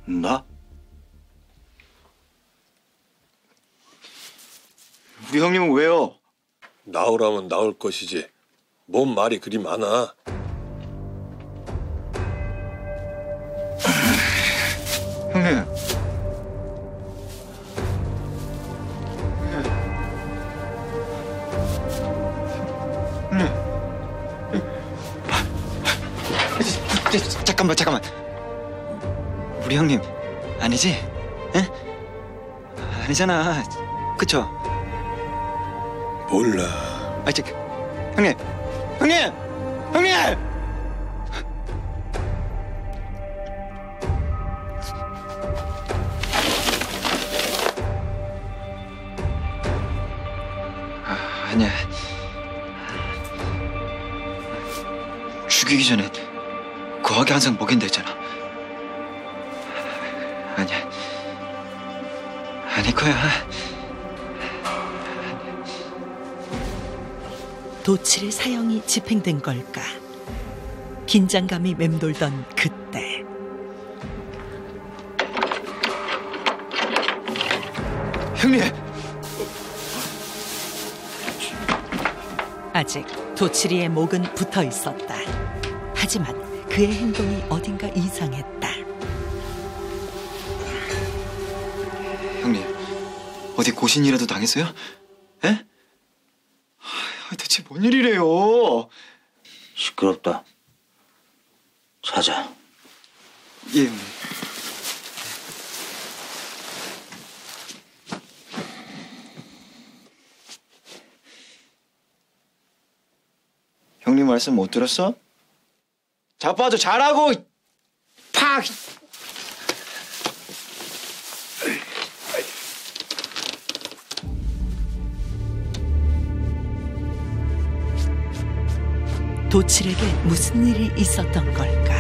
나? 우리 형님은 왜요? 나오라면 나올 것이지. 뭔 말이 그리 많아. 형님. 잠깐만. 우리 형님 아니지? 에? 아니잖아. 그쵸? 몰라. 형님! 아니야. 죽이기 전에 거하게 항상 먹인다 했잖아. 아니야. 아닐 거야. 도칠의 사형이 집행된 걸까? 긴장감이 맴돌던 그때 형님! 아직 도칠이의 목은 붙어 있었다. 하지만 그의 행동이 어딘가 이상했다. 형님, 어디 고신이라도 당했어요? 에? 대체 뭔 일이래요? 시끄럽다. 자자. 예, 형님. 형님 말씀 못 들었어? 자빠져 잘하고 팍! 도칠에게 무슨 일이 있었던 걸까?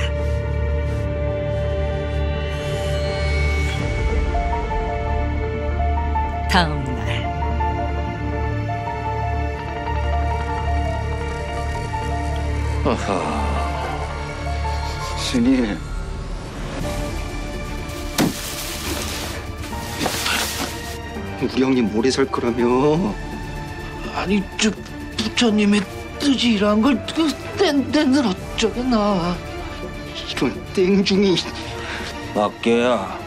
다음 날 아하, 스님. 우리 형님 오래 살 거라며. 아니, 저 부처님의 뜻이란 걸 땡땡을 어쩌겠나. 이런 땡중이. 막개야.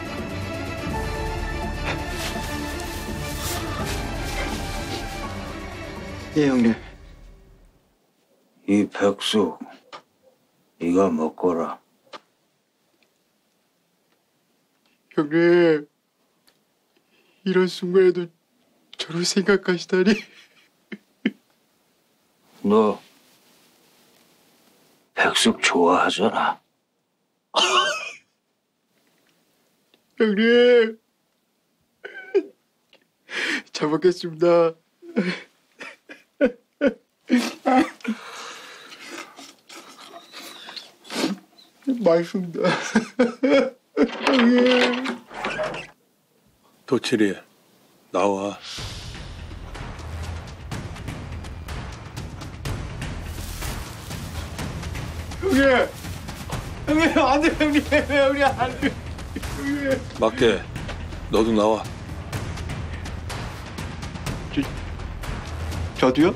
예, 형님. 이 백숙 네가 먹거라. 형님, 이런 순간에도 저를 생각하시다니. 너 백숙 좋아하잖아. 형님, 잘 먹겠습니다. 맛있습니다. 형님. 도칠이 나와. 형님 안 돼, 형님 안 돼. 형님. 막개, 너도 나와. 저도요?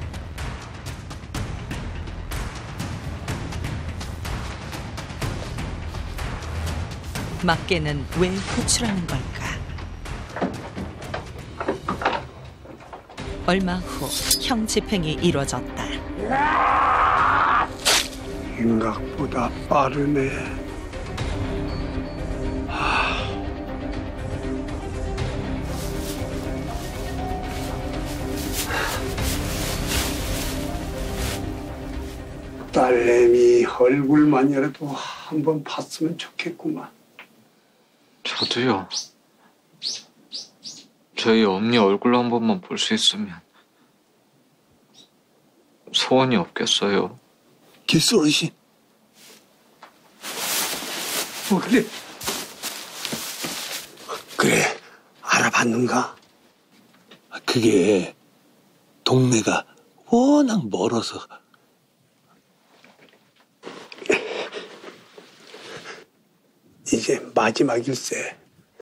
막개는 왜 호출하는 걸까? 얼마 후 형 집행이 이뤄졌다. 생각보다 빠르네. 딸내미 얼굴만이라도 한번 봤으면 좋겠구만. 저도요. 저희 언니 얼굴 한 번만 볼 수 있으면 소원이 없겠어요. 됐어, 어르신. 그래. 그래, 알아봤는가? 그게 동네가 워낙 멀어서. 이제 마지막일세.